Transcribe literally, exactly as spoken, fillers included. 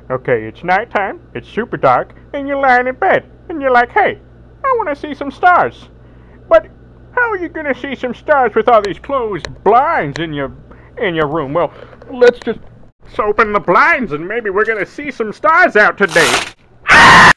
Okay, it's nighttime, it's super dark, and you're lying in bed, and you're like, hey, I want to see some stars. But how are you going to see some stars with all these closed blinds in your in your room? Well, let's just open the blinds and maybe we're going to see some stars out today.